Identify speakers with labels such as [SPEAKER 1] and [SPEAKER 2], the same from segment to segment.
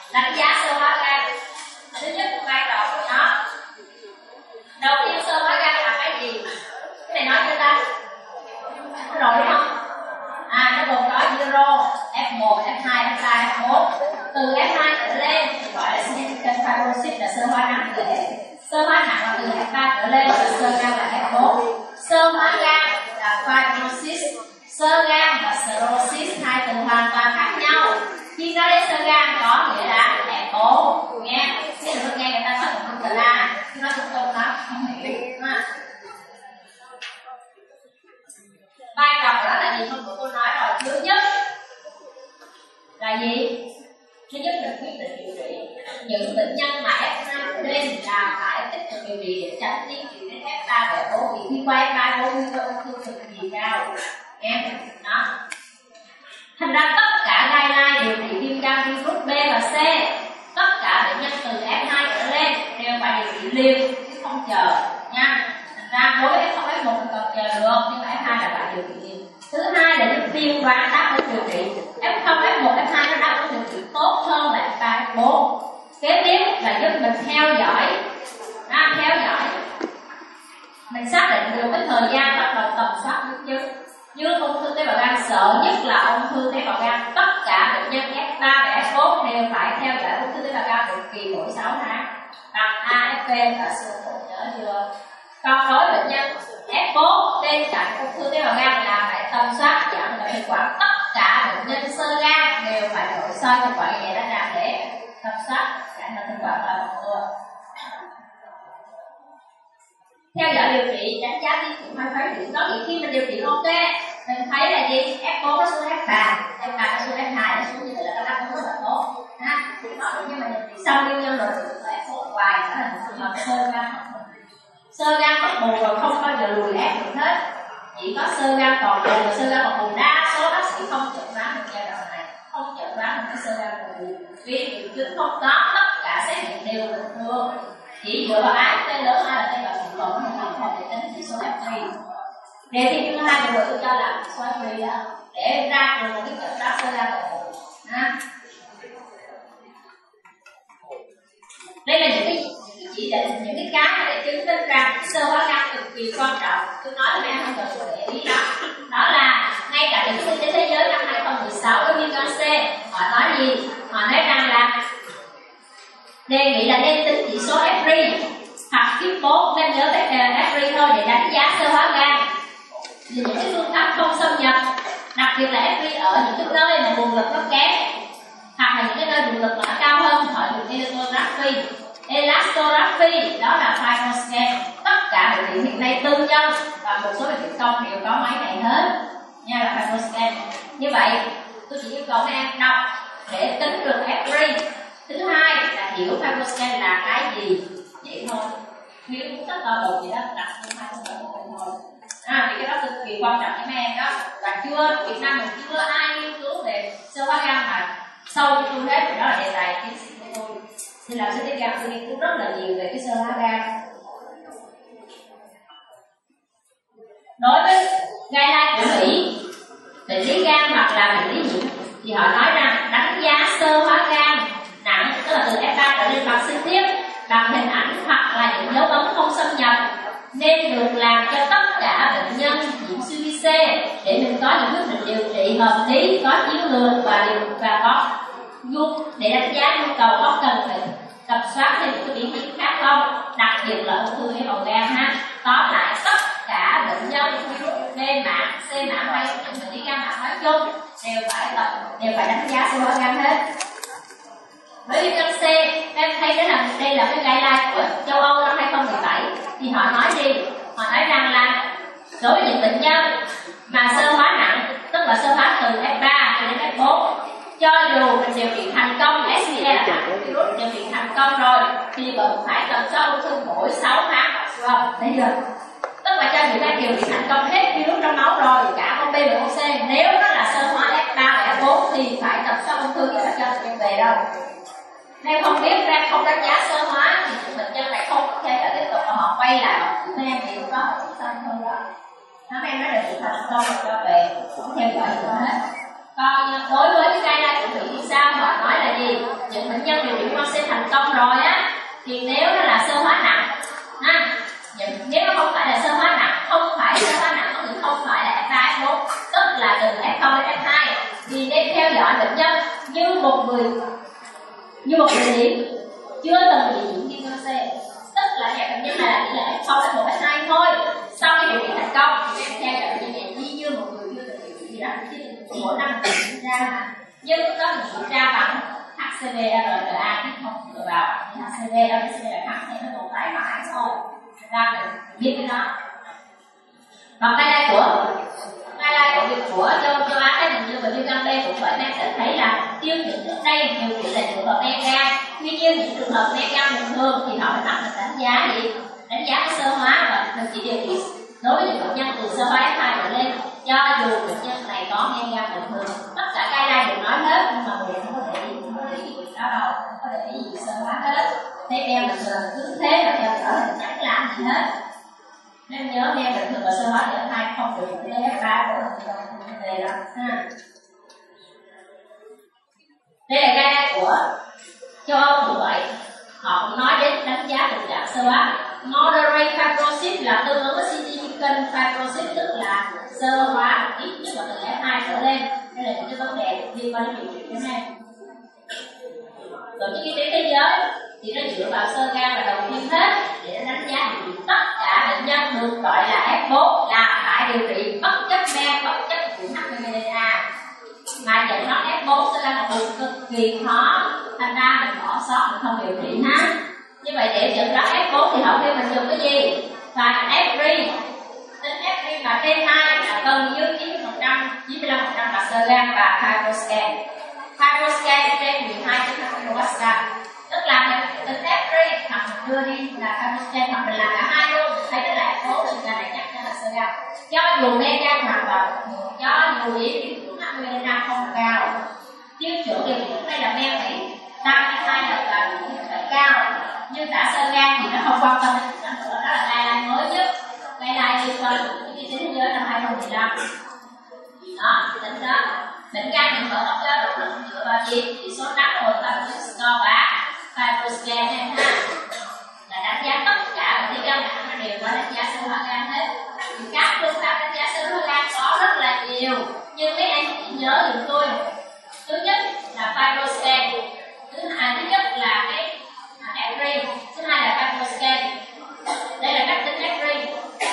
[SPEAKER 1] Đánh giá sơ hóa gan. Thứ nhất vai trò của nó. Đầu tiên sơ hóa gan là cái gì? Cái này nói chưa ta? Rồi đúng không? Nó gồm có zero, F1, F2, F3, F4. Từ F2 trở lên gọi là significant fibrosis là sơ hóa nặng thể. Sơ hóa nặng là từ F3 trở lên và sơ gan là F4. Sơ hóa gan là fibrosis, sơ gan và cirrhosis hai từ hoàn toàn khác nhau. Khi nói đến sơ gan có nghĩa là F4, nghe. Chứ đừng nghe người ta nói một từ là nó không đó, không hiểu. Vai trò đó là gì? Không, cô nói rồi. Thứ nhất là gì? Thứ nhất là quyết định điều trị. Những bệnh nhân mà F2 trở lên là phải tích cực điều trị để tránh tiến triển đến F3 và F4. Vì khi qua F3 có nguy cơ ung thư cực kỳ cao. Nghe đó. Thành ra tất cả guideline điều trị viêm gan virus B và C, tất cả bệnh nhân từ F2 trở lên đều phải điều trị liền chứ không chờ nha. Thành ra đối với F0, F1 thì còn chờ được, nhưng mà F2 là phải điều trị liền. Thứ hai là những tiên đoán đáp ứng điều trị. F0, F1, F2 nó đáp ứng điều trị tốt hơn là F3, F4. Kế tiếp là giúp mình theo dõi, mình xác định được cái thời gian bắt đầu tầm soát biến chứng. Như ung thư tế bào gan sợ nhất là ung thư tế bào gan. Tất cả bệnh nhân F3 và F4 đều phải theo dõi ung thư tế bào gan định kỳ mỗi 6 tháng. Đặt AFP và sự nhớ chưa? Còn đối bệnh nhân F4 bên cạnh ung thư tế bào gan là phải tầm soát giảm được hiệu quả. Tất cả bệnh nhân sơ gan đều phải nội soi thực quản vậy đã làm để tầm soát giảm được thực quản và phòng ngừa. Theo dõi điều trị, đánh giá tiến triển hai phái điểm. Có nghĩa khi mình điều trị ok, mình thấy là gì? F4 nó xuống F3, F3 nó xuống F2, nó xuống như vậy là nó đáp ứng rất là tốt. Nhưng mà điều trị xong nguyên nhân rồi F4 hoài đó là một trường hợp sơ gan. Sơ gan có bù rồi không bao giờ lùi ép được hết. Chỉ có sơ gan còn bù và sơ gan còn bù. Đa số bác sĩ không chẩn đoán được giai đoạn này, không chẩn đoán được cái sơ gan còn bù. Vì triệu chứng không có, tất cả xét nghiệm đều bình thường. Chỉ dựa vào AFP lớn hay là tên vào sự cộng không để tính chỉ số F3. Đề thi thứ hai vừa tôi cho là số F3 đó để ra được một cái chẩn đoán sơ gan còn bù. Đây là những cái chỉ định, những cái để chứng minh rằng sơ hóa gan cực kỳ quan trọng. Tôi nói là em không cần để ý đó. Đó là ngay cả những sinh trên thế giới năm 2016 với viêm gan C, họ nói gì? Họ nói rằng là đề nghị là nên tính chỉ số F3 hoặc kiếp 4 nên nhớ cái F3 thôi để đánh giá sơ hóa gan. Vì những cái phương pháp không xâm nhập, đặc biệt là F3 ở những cái nơi mà nguồn lực nó kém hoặc là những cái nơi nguồn lực nó cao hơn, họ dùng elastography. Elastography đó là fibroscan. Tất cả bệnh viện hiện nay tư nhân và một số bệnh viện công đều có máy này hết nha, là fibroscan. Như vậy tôi chỉ yêu cầu các em đọc để tính được F3. Thứ hai là hiểu fibroscan là cái gì, vậy thôi. Nếu tất cả một gì đó đặt như hai thôi. Vì cái đó cực kỳ quan trọng cho mấy em đó. Và Việt Nam mình chưa ai nghiên cứu về sơ hóa gan mà sâu như tôi hết, đó là đề tài tiến sĩ của tôi. Thì làm sinh lý gan tôi nghiên cứu rất là nhiều về cái sơ hóa gan. Đối với guideline của Mỹ, bệnh lý gan hoặc là bệnh lý nhiễm thì họ nói rằng đánh giá sơ hóa gan nặng, tức là từ F3 trở lên bằng sinh thiết, bằng hình ảnh hoặc là những dấu ấn không xâm nhập, nên được làm cho tất cả bệnh nhân nhiễm siêu vi C để mình có những quyết định điều trị hợp lý, có chiến lược và có để đánh giá nhu cầu có cần phải tầm soát thêm những cái biến chứng khác không, đặc biệt là ung thư tế bào gan ha. Tóm lại tất cả bệnh nhân virus B mãn, C mãn hay những bệnh lý gan mãn nói chung đều phải đánh giá sơ hóa gan hết. Với viêm gan C, em thấy đây là cái guideline của châu Âu năm 2017 thì họ nói gì? Họ nói rằng là đối với những bệnh nhân mà sơ hóa nặng, tức là sơ hóa từ F3 cho đến F4, cho dù mình điều trị thành công, SPE là virus điều trị thành công rồi thì vẫn phải tầm soát ung thư mỗi 6 tháng hoặc không? Thấy chưa? Tức là cho dù đang điều trị thành công hết virus trong máu rồi, cả con B và con C, nếu nó là sơ hóa F3 và F4 thì phải tầm soát ung thư chứ phải cho em về đâu. Nếu không biết ra không đánh giá sơ hóa thì những bệnh nhân này không có thể tiếp tục và họ quay lại họ cứ em thì có xong hơn đó. Mấy em nói được thành công cho về, không theo dõi nữa hết. Còn đối với cái guideline của Mỹ thì sao? Họ nói là gì? Những bệnh nhân điều trị vaccine thành công rồi á, thì nếu nó là sơ hóa nặng ha, nếu nó không phải là sơ hóa nặng, không phải sơ hóa nặng thì không phải là F3, F4, tức là từ F0 đến F2, thì nên theo dõi bệnh nhân như một người điểm chưa từng bị nhiễm viêm gan C, tức là bệnh nhân này chỉ là F0 đến 1 F2 thôi. Sau khi điều trị thành công thì em theo dõi bệnh nhân này như một người chưa từng bị gì đó, mỗi năm kiểm tra, nhưng nó kiểm tra bằng HCV, RNA chứ không dựa vào HCV, RNA là kháng thể nó tồn tại mãi thôi, ra mình biết cái đó. Còn guideline của việc của châu Á Thái Bình Dương và viêm gan B cũng vậy, em sẽ thấy là tiêu chuẩn trước đây điều trị là trường hợp men gan, tuy nhiên những trường hợp men gan bình thường thì họ phải bắt mình đánh giá gì, đánh giá cái sơ hóa và mình chỉ điều trị đối với những bệnh nhân từ sơ hóa F2 trở lên, cho dù bệnh nhân này có men gan bình thường. Tất cả guideline đều nói hết, nhưng mà mình không có để ý việc đó đâu, không có để ý gì sơ hóa hết. Thế em bình thường cứ thế mà theo dõi mình chẳng làm gì hết. Nên nhớ em bình thường và sơ hóa F2 không được để F3 của mình về đó ha. Đây là guideline của châu Âu cũng vậy, họ cũng nói đến đánh giá tình trạng sơ hóa. Moderate fibrosis là tương ứng với significant fibrosis, tức là sơ hóa ít nhất là từ F2 trở lên. Đây là những cái vấn đề liên quan đến điều trị cái này. Tổ chức Y tế Thế giới thì nó dựa vào sơ gan là đầu tiên hết để nó đánh giá điều trị tất cả bệnh nhân được gọi là F4 là phải điều trị bất chấp men, bất chấp của HPV-A. Mà dẫn nó F4 sẽ là một bệnh cực kỳ khó, thành ra mình bỏ sót, mình không điều trị ha. Như vậy để dẫn đoán F4 thì họ khuyên mình dùng cái gì? Và F3, tính F3 và T2 là gần như 95% là sơ gan và FibroScan. FibroScan trên 12.5 Pascal, tức là mình tính F3 hoặc mình đưa đi là FibroScan hoặc mình làm cả hai luôn, thấy đó là F4 thì là này chắc chắn là sơ gan. Cho dù men gan hoặc là cho dù điểm HPV không cao, tiêu chuẩn điều trị đây là men phải tăng hay là phải cao, nhưng đã sơ gan thì nó không quan tâm đến nữa. Đó là guideline mới nhất, guideline liên quan đến y tế thế giới năm 2015. Đó, tính đó, bệnh gan nhiễm mỡ hấp đó nó dựa vào gì? Chỉ số nắp hồi và score và FibroScan em ha, là đánh giá tất cả bệnh lý gan nặng nó đều có đánh giá sơ hóa gan hết. Thì các phương pháp đánh giá sơ hóa gan có rất là nhiều, nhưng mấy anh chỉ nhớ giùm tôi. Thứ nhất là FibroScan, thứ nhất là cái F3, thứ hai là FibroScan. Đây là cách tính F3.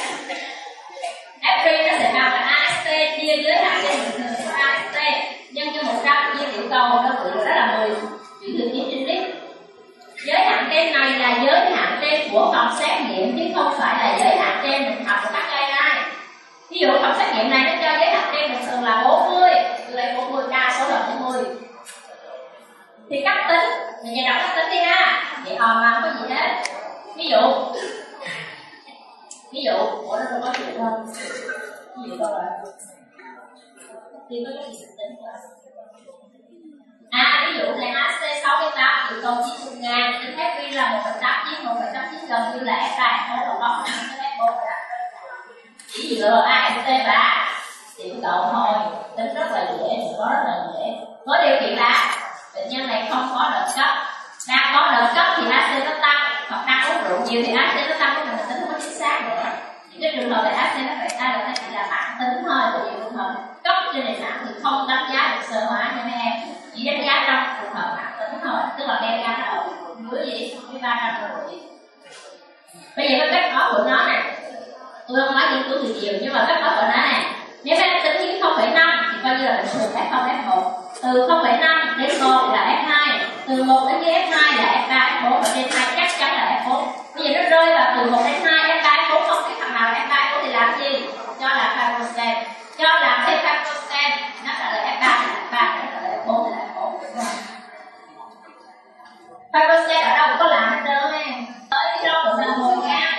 [SPEAKER 1] F3 nó sẽ bằng là AST chia giới hạn trên bình thường của AST nhân cho 100 chia tiểu cầu, nó gửi đó là 10 trên lít. Giới hạn trên này là giới hạn trên của phòng xét nghiệm chứ không phải là giới hạn trên mình học của các guideline. Ví dụ phòng xét nghiệm này nó cho giới hạn trên bình thường là 40, lấy 40 đa số là 40. Thì cách tính, mình nhà đọc cách tính đi ha, vậy mà không có gì hết. Ví dụ, ủa nó không có chuyện đâu. Ví dụ đâu rồi? Thì có cái gì tính rồi. Ví dụ là HC 68 triệu cầu chiếc 1.000, tính F3 là 1,8 chiếc, 1,8 chiếc gần như là F3 không có bóng cái F4 rồi đó. Chỉ dựa AST và tiểu cầu thôi, tính rất là dễ, có rất là dễ. Có điều kiện là bệnh nhân này không có đợt cấp, đang có đợt cấp thì AC nó tăng, hoặc đang uống rượu nhiều thì AC nó tăng, của mình tính không có chính xác nữa. Những cái trường hợp này AC nó phải tăng, nó chỉ là bản tính thôi, còn những trường hợp cấp trên nền tảng thì không đánh giá được sơ hóa nha mấy em, chỉ đánh giá trong trường hợp bản tính thôi, tức là men gan ở dưới gì, với 300 độ. Bây giờ cái cách nói của nó này, tôi không nói nghiên cứu thì nhiều, nhưng mà cách nói của nó này, nếu em tính như 0,5 thì coi như là bình thường F0, F1. Từ 0,5 đến 1 là F2, từ 1 đến F2 là F3, F4 và trên 2 chắc chắn là F4. Bây giờ nó rơi vào từ 1 đến 2, F3, F4 không biết thằng nào là F3, F4 thì làm gì? Cho là FibroScan. Cho làm thêm FibroScan, nó trả lời F3 là F3, nó trả lời F4 là F4. FibroScan ở đâu cũng có làm hết trơn em. Tới cái đo độ đàn hồi gan,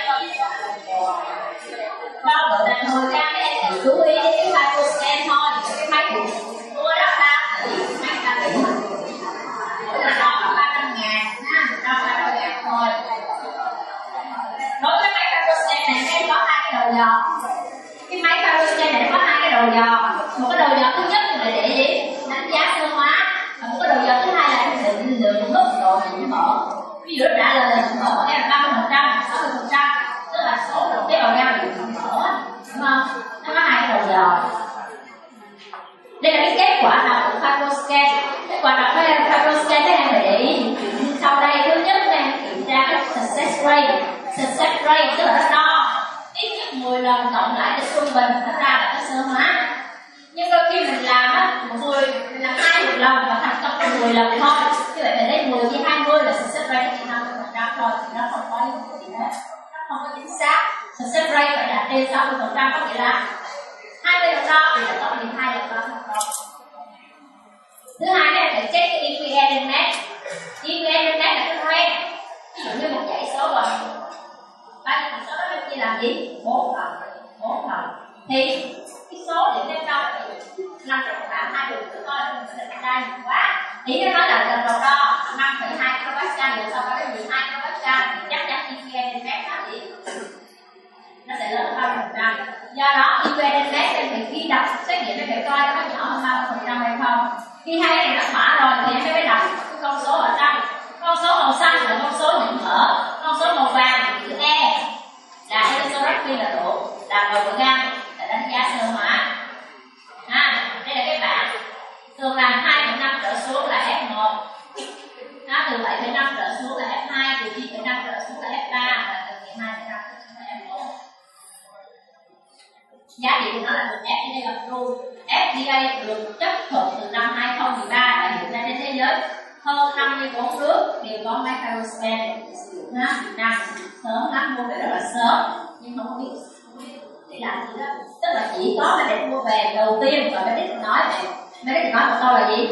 [SPEAKER 1] đo độ đàn hồi gan em chỉ chú ý đến cái FibroScan thôi, cái máy của tôi đó ta thì máy ta thì là đo là 300.000 ha, đo 300.000 thôi. Đối với máy FibroScan này em có hai cái đầu dò. Cái máy FibroScan này có hai cái đầu dò. Một cái đầu dò thứ nhất là để gì? độ nhiễm mỡ. Ví dụ trả lời là nhiễm mỡ của em là 30%, 60%, tức là số lượng tế bào gan bị nhiễm mỡ, đúng không? Nó có hai cái đầu dò. Đây là cái kết quả đọc của FibroScan. Kết quả đọc của FibroScan các em phải để ý những chuyện như sau đây. Thứ nhất các em kiểm tra cái success rate. Success rate tức là nó đo ít nhất 10 lần cộng lại để trung bình nó ra là cái sơ hóa. Nhưng đôi khi mình làm á, mình làm 20 lần và thành công 10 lần thôi. Như vậy mình lấy 10 với 20 là success rate chỉ 50% thôi, thì nó không có gì hết, nó không có chính xác. Success rate phải đạt trên 60%, có nghĩa là 20 lần đo thì sẽ có 12 lần đo thành công. Thứ hai là phải check cái EQE index. EQE index là cái rank. Ví dụ như một dãy số rồi, bao nhiêu số đó chia làm gì? 4 phần. Thì cái số điểm lên đâu nằm trong khoảng 2 đường cứ coi mình sẽ ra nhiều quá. Thì nó nói là lần đầu đo 5,2 kPa, rồi sau đó cái gì 2 kPa thì chắc chắn EQE index nó gì? Nó sẽ lớn hơn 30%. Do đó EQE index thì khi đọc xét nghiệm phải coi nó có nhỏ hơn 30% hay không. Khi hai cái này nó thỏa rồi thì em mới đọc cái con số ở trong. Con số màu xanh là con số nhiễm mỡ, con số màu vàng là chữ E là esophageal là độ làm đầu của gan, là đánh giá sơ hóa. Đây là cái bảng. Thường là 2,5 trở xuống là F1, từ 7,5 trở xuống là F2, từ 9,5 trở xuống là F3, và từ 12,5 trở xuống là F4. Giá trị của nó là được FDA approve. FDA được chấp thuận từ năm 2013 và hiện nay trên thế giới hơn 54 nước đều có máy FibroScan sử dụng. Việt Nam sớm lắm, mua về rất là sớm nhưng không biết để làm gì đó, tức là chỉ có Medic mua về đầu tiên và Medic nói một câu là gì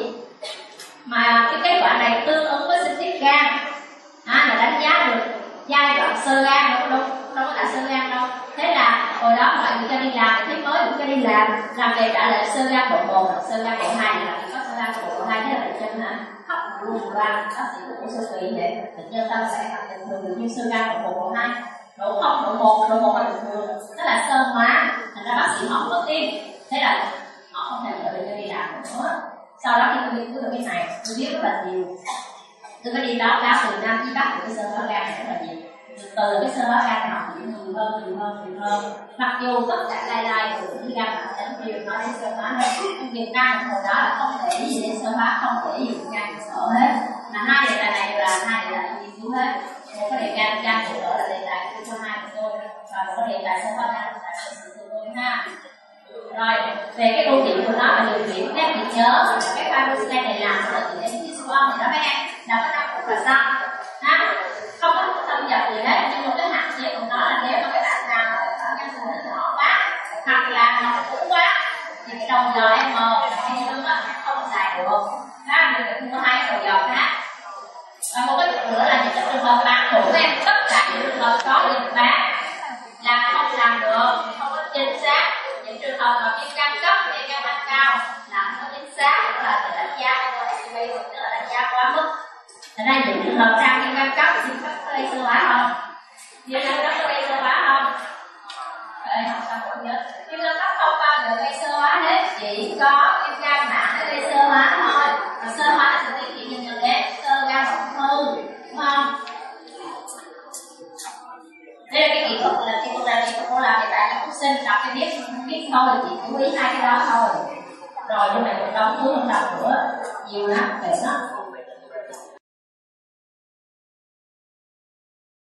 [SPEAKER 1] mà cái kết quả này tương ứng với sinh tiết gan, là đánh giá được giai đoạn sơ gan, đâu có đã sơ gan đâu. Thế là hồi đó mọi người cho đi làm, thấy mới cũng cho đi làm về trả lời sơ gan độ 1, sơ gan độ 2 là có sơ gan độ 2, thế là bệnh nhân khóc luôn ra bác sĩ của sơ kỳ vậy. Bệnh nhân ta sẽ gặp bình thường như sơ gan độ 1, độ 2, độ 0, độ 1 là bình thường, đó là sơ hóa. Thành ra bác sĩ họ không có tin, thế là họ không thể cho bệnh nhân đi làm nữa. Sau đó khi tôi nghiên cứu được cái này, tôi biết rất là nhiều, tôi có đi báo cáo từ Nam chí Bắc của cái sơ hóa gan này rất là nhiều. Từ cái sơ hóa gan học nhiều hơn. Mặc dù tất cả lai của cái gan mạng tính đều nói đến sơ hóa hết, nhưng Việt Nam hồi đó là không thể gì đến sơ hóa, không thể gì gan cơ sở hết. Mà hai đề tài này là hai đề tài nghiên cứu hết. Một cái đề gan cơ sở là đề tài của tôi hai của tôi, và một cái đề tài sơ hóa gan là đề tài của tôi ha. Rồi về cái ưu điểm của nó là điều kiện các bạn nhớ cái FibroScan này làm ở từ siêu âm thì nó các em là có 5 phút là xong không có thâm nhập gì hết. Nhưng một cái hạn chế của nó là nếu mà các bạn nào ở nhân sự nó nhỏ quá hoặc là nó cũ quá thì cái đầu dò M không xài được, mình phải mua hai cái đầu dò khác. Và một cái nữa là những cái trường hợp bán thủ em, tất cả những trường hợp có dịch bán là không làm được, không có chính xác. Những trường hợp mà viêm gan cấp, viêm gan mạch cao là không có chính xác, đó là đánh giá tức là đánh giá quá mức. Thành ra những trường hợp sang viêm gan cấp thì có gây sơ hóa không? Viêm gan cấp có gây sơ hóa không? Đấy, học sao cũng nhớ. Viêm gan cấp không bao giờ gây sơ hóa hết, chỉ có viêm gan mạn nó gây sơ hóa thôi. Và sơ hóa sẽ tiến triển dần đến sơ gan ung thư, đúng không? Đây là cái kỹ thuật cô làm để bạn học sinh đọc cái biết thôi, chỉ chú ý hai cái đó thôi. Rồi nhưng mà một đống thứ không đọc nữa, nhiều lắm, về đó.